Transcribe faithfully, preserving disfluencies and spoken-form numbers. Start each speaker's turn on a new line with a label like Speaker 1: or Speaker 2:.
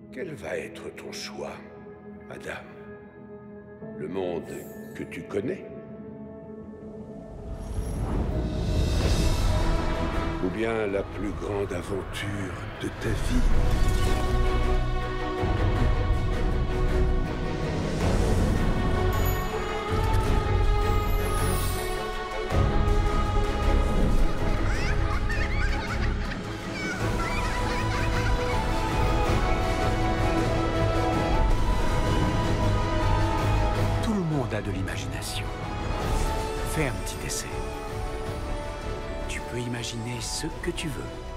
Speaker 1: Quel va être ton choix, madame? Le monde que tu connais? Ou bien la plus grande aventure de ta vie?
Speaker 2: Tout le monde a de l'imagination. Fais un petit essai. Tu peux imaginer ce que tu veux.